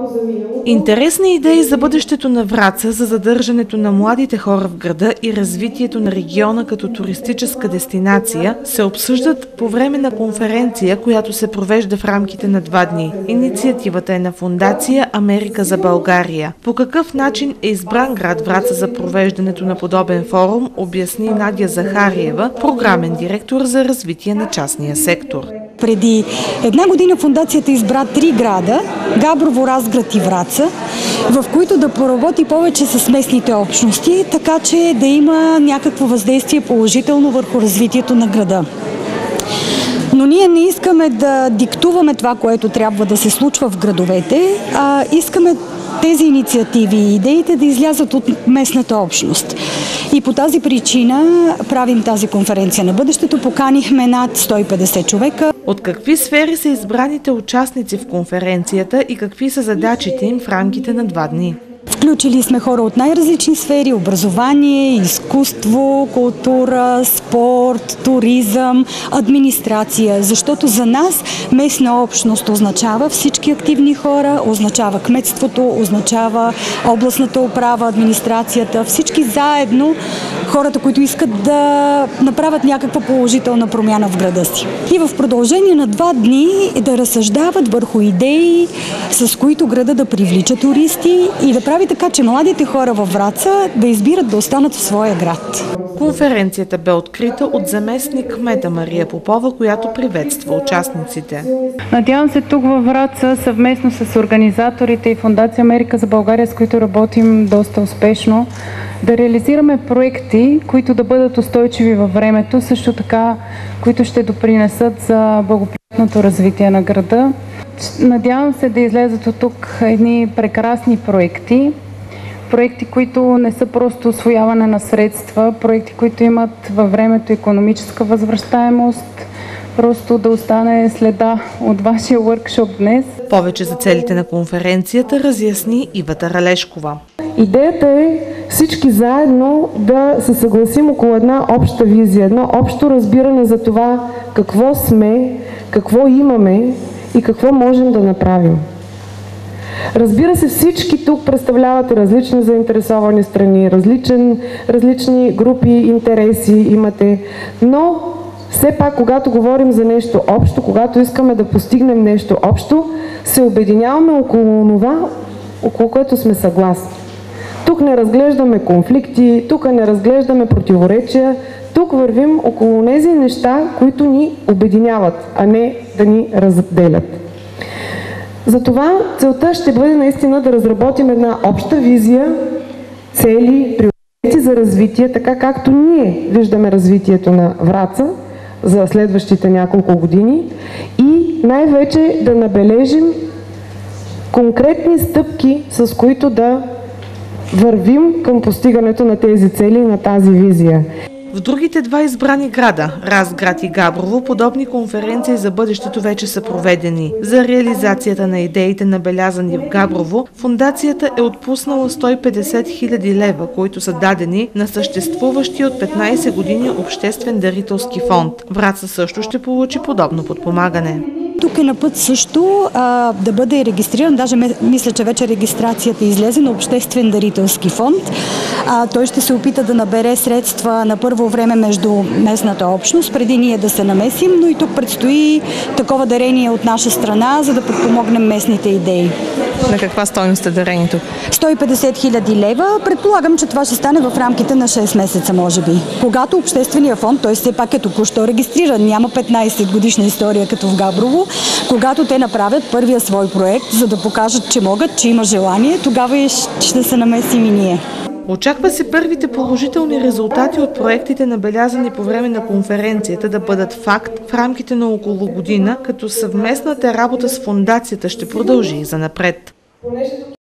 Интересни идеи за бъдещето на Враца, за задържането на младите хора в града и развитието на региона като туристическа дестинация се обсъждат по време на конференция, която се провежда в рамките на 2 дни. Инициативата е на фондация Америка за България. По какъв начин е избран град Враца за провеждането на подобен форум, обясни Надя Захариева, програмен директор за развитие на частния сектор. Преди 1 година фондацията избра 3 града – Габрово, Разград и Враца, в които да поработи повече с местните общности, така че да има някакво въздействие положително върху развитието на града. Но ние не искаме да диктуваме това, което трябва да се случва в градовете, а искаме тези инициативи и идеите да излязат от местната общност. И по тази причина правим тази конференция на бъдещето. Поканихме над 150 човека. От какви сфери са избраните участници в конференцията и какви са задачите им в рамките на 2 дни? Включили сме хора от най-различни сфери – образование, изкуство, култура, спорт, туризъм, администрация. Защото за нас местна общност означава всички активни хора, означава кметството, означава областната управа, администрацията, всички заедно хората, които искат да направят някаква положителна промяна в града си. И в продължение на 2 дни да разсъждават върху идеи, с които града да привлича туристи и да прави така, че младите хора във Враца да избират да останат в своя град. Конференцията бе открита от заместник кмета Мария Попова, която приветства участниците. Надявам се тук във Враца съвместно с организаторите и Фондация Америка за България, с които работим доста успешно, да реализираме проекти, които да бъдат устойчиви във времето, също така, които ще допринесат за благоприятното развитие на града. Надявам се да излезат от тук едни прекрасни проекти, които не са просто усвояване на средства, проекти, които имат във времето икономическа възвръщаемост, просто да остане следа от вашия въркшоп днес. Повече за целите на конференцията разясни Ива Таралешкова. Идеята е всички заедно да се съгласим около една обща визия, едно общо разбиране за това какво сме, какво имаме и какво можем да направим. Разбира се, всички тук представлявате различни заинтересовани страни, различни групи, интереси имате, но все пак, когато говорим за нещо общо, когато искаме да постигнем нещо общо, се обединяваме около това, около което сме съгласни. Тук не разглеждаме конфликти, тук не разглеждаме противоречия, тук вървим около тези неща, които ни обединяват, а не да ни разделят. Затова целта ще бъде наистина да разработим една обща визия, цели, приоритети за развитие, така както ние виждаме развитието на Враца за следващите няколко години и най-вече да набележим конкретни стъпки, с които да вървим към постигането на тези цели и на тази визия. В другите 2 избрани града – Разград и Габрово, подобни конференции за бъдещето вече са проведени. За реализацията на идеите, набелязани в Габрово, фондацията е отпуснала 150 000 лева, които са дадени на съществуващия от 15 години обществен дарителски фонд. Враца също ще получи подобно подпомагане. Тук е на път също да бъде регистриран, даже мисля, че вече регистрацията излезе на обществен дарителски фонд. Той ще се опита да набере средства на първо време между местната общност, преди ние да се намесим, но и тук предстои такова дарение от наша страна, за да подпомогнем местните идеи. На каква стойност е дарението? 150 000 лева. Предполагам, че това ще стане в рамките на 6 месеца, може би. Когато обществения фонд, той все пак е току-що регистриран, няма 15 годишна история като в Габрово, когато те направят първия свой проект, за да покажат, че могат, че има желание, тогава ще се намесим и ние. Очаква се първите положителни резултати от проектите, набелязани по време на конференцията, да бъдат факт в рамките на около година, като съвместната работа с фондацията ще продължи и занапред.